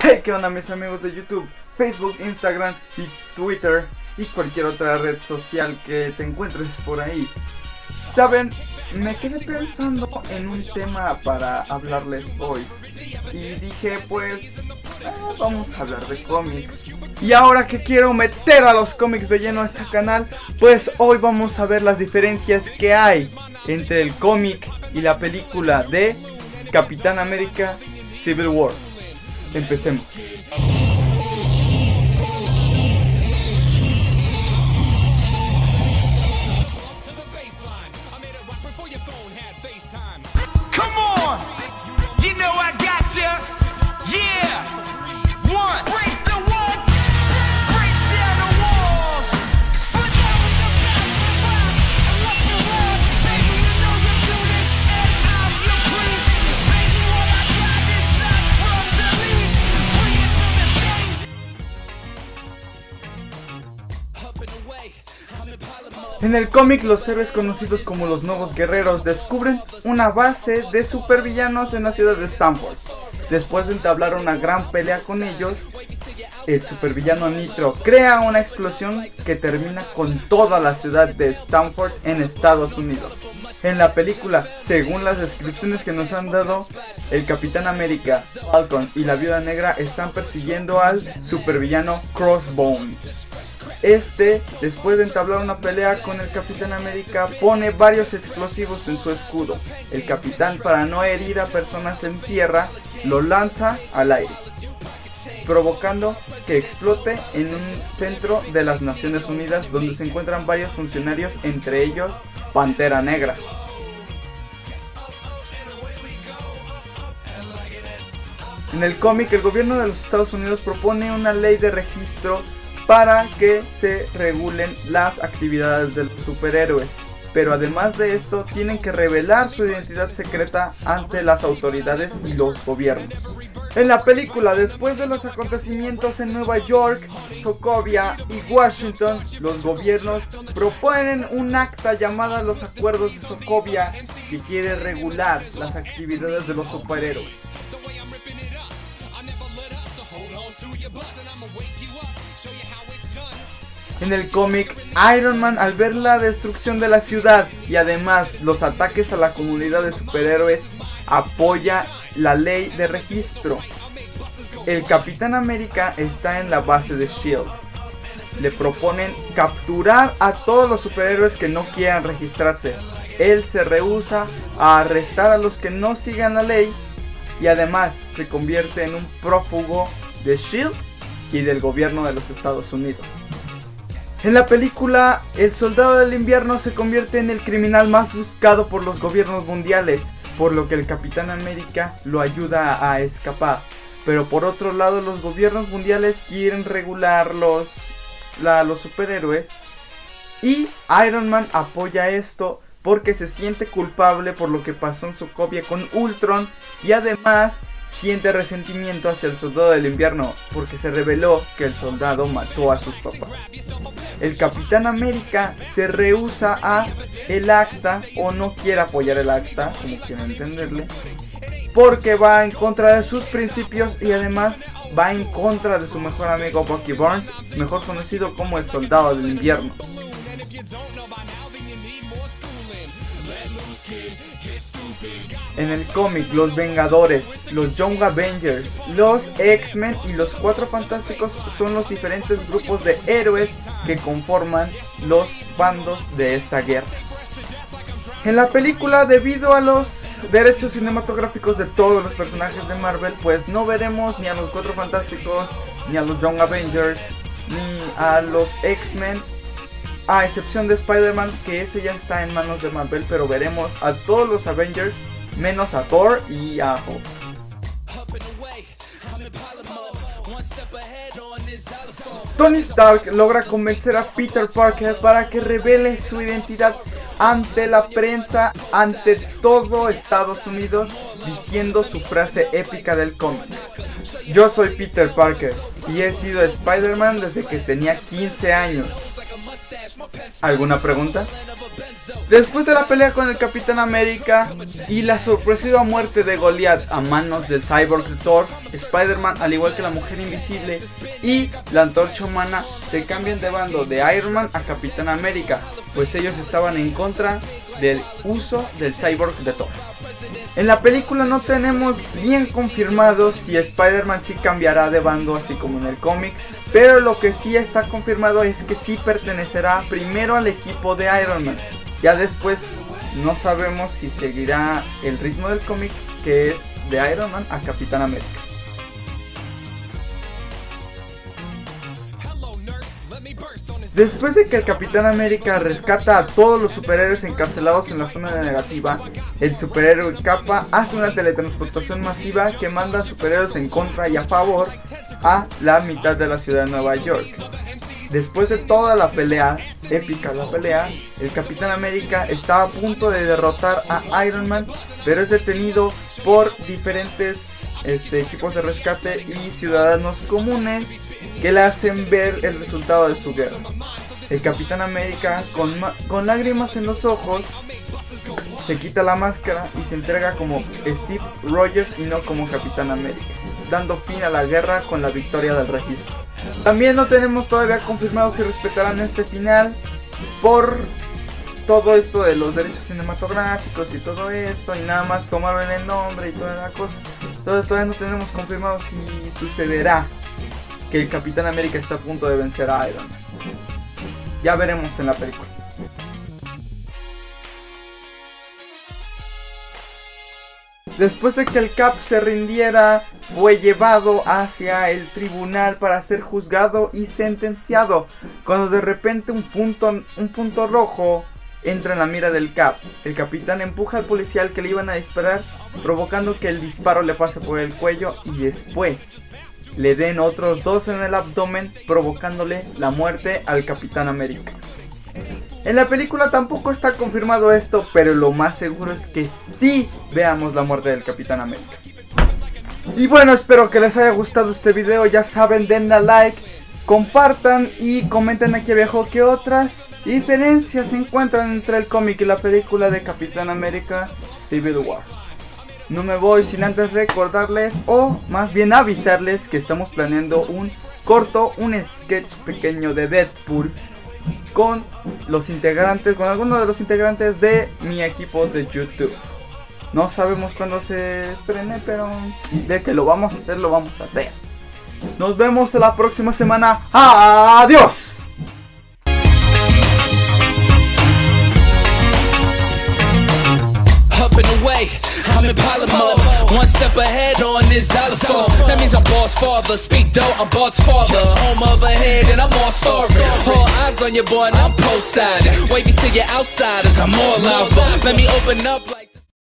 Hey, ¿qué onda mis amigos de YouTube, Facebook, Instagram y Twitter y cualquier otra red social que te encuentres por ahí? Saben, me quedé pensando en un tema para hablarles hoy y dije pues vamos a hablar de cómics. Y ahora que quiero meter a los cómics de lleno a este canal, pues hoy vamos a ver las diferencias que hay entre el cómic y la película de Capitán América Civil War. Empecemos. En el cómic, los héroes conocidos como los Nuevos Guerreros descubren una base de supervillanos en la ciudad de Stamford. Después de entablar una gran pelea con ellos, el supervillano Nitro crea una explosión que termina con toda la ciudad de Stamford en Estados Unidos. En la película, según las descripciones que nos han dado, el Capitán América, Falcon y la Viuda Negra están persiguiendo al supervillano Crossbones. Después de entablar una pelea con el Capitán América, pone varios explosivos en su escudo. El capitán, para no herir a personas en tierra, lo lanza al aire, provocando que explote en un centro de las Naciones Unidas donde se encuentran varios funcionarios, entre ellos Pantera Negra. En el cómic, el gobierno de los Estados Unidos propone una ley de registro para que se regulen las actividades de los superhéroes, pero además de esto tienen que revelar su identidad secreta ante las autoridades y los gobiernos. En la película, después de los acontecimientos en Nueva York, Sokovia y Washington, los gobiernos proponen un acta llamada los Acuerdos de Sokovia que quiere regular las actividades de los superhéroes. En el cómic, Iron Man, al ver la destrucción de la ciudad y además los ataques a la comunidad de superhéroes, apoya la ley de registro. El Capitán América está en la base de S.H.I.E.L.D. Le proponen capturar a todos los superhéroes que no quieran registrarse. Él se rehúsa a arrestar a los que no sigan la ley y además se convierte en un prófugo de S.H.I.E.L.D. y del gobierno de los Estados Unidos. En la película, el Soldado del Invierno se convierte en el criminal más buscado por los gobiernos mundiales, por lo que el Capitán América lo ayuda a escapar. Pero por otro lado, los gobiernos mundiales quieren regular los superhéroes y Iron Man apoya esto porque se siente culpable por lo que pasó en Sokovia con Ultron y además siente resentimiento hacia el Soldado del Invierno porque se reveló que el soldado mató a sus papás. El Capitán América se rehúsa a el acta o no quiere apoyar el acta, como quieran entenderle, porque va en contra de sus principios y además va en contra de su mejor amigo Bucky Barnes, mejor conocido como el Soldado del Invierno. En el cómic, los Vengadores, los Young Avengers, los X-Men y los Cuatro Fantásticos son los diferentes grupos de héroes que conforman los bandos de esta guerra. En la película, debido a los derechos cinematográficos de todos los personajes de Marvel, pues no veremos ni a los Cuatro Fantásticos, ni a los Young Avengers, ni a los X-Men, a excepción de Spider-Man, que ese ya está en manos de Marvel, pero veremos a todos los Avengers menos a Thor y a Hulk. Tony Stark logra convencer a Peter Parker para que revele su identidad ante la prensa, ante todo Estados Unidos, diciendo su frase épica del cómic: yo soy Peter Parker y he sido Spider-Man desde que tenía 15 años. ¿Alguna pregunta? Después de la pelea con el Capitán América y la sorpresiva muerte de Goliath a manos del Cyborg de Thor, Spider-Man, al igual que la Mujer Invisible y la Antorcha Humana, se cambian de bando de Iron Man a Capitán América, pues ellos estaban en contra del uso del Cyborg de Thor. En la película no tenemos bien confirmado si Spider-Man sí cambiará de bando así como en el cómic, pero lo que sí está confirmado es que sí pertenecerá primero al equipo de Iron Man. Ya después no sabemos si seguirá el ritmo del cómic, que es de Iron Man a Capitán América. Después de que el Capitán América rescata a todos los superhéroes encarcelados en la zona negativa, el superhéroe Capa hace una teletransportación masiva que manda a superhéroes en contra y a favor a la mitad de la ciudad de Nueva York. Después de toda la pelea, épica la pelea, el Capitán América está a punto de derrotar a Iron Man, pero es detenido por diferentes equipos de rescate y ciudadanos comunes que le hacen ver el resultado de su guerra. El Capitán América, con lágrimas en los ojos, se quita la máscara y se entrega como Steve Rogers y no como Capitán América, dando fin a la guerra con la victoria del registro. También no tenemos todavía confirmado si respetarán este final por todo esto de los derechos cinematográficos y todo esto, y nada más tomaron el nombre y toda la cosa. Entonces todavía no tenemos confirmado si sucederá que el Capitán América está a punto de vencer a Iron Man. Ya veremos en la película. Después de que el Cap se rindiera, fue llevado hacia el tribunal para ser juzgado y sentenciado, cuando de repente un punto rojo entra en la mira del Cap. El capitán empuja al policía al que le iban a disparar, provocando que el disparo le pase por el cuello y después le den otros 2 en el abdomen, provocándole la muerte al Capitán América. En la película tampoco está confirmado esto, pero lo más seguro es que sí veamos la muerte del Capitán América. Y bueno, espero que les haya gustado este video. Ya saben, denle a like, compartan y comenten aquí abajo qué otras diferencias se encuentran entre el cómic y la película de Capitán América Civil War. No me voy sin antes recordarles, o más bien avisarles, que estamos planeando un sketch pequeño de Deadpool con algunos de los integrantes de mi equipo de YouTube. No sabemos cuándo se estrene, pero de que lo vamos a hacer, lo vamos a hacer. Nos vemos la próxima semana. ¡Adiós! I'm in Palamo, 1 step ahead on this xylophone. That means I'm boss father, speak dope, I'm boss father. Home of a head and I'm all starving. All eyes on your boy and I'm post-sided. Wavy to your outsiders, I'm all lava. Let me open up like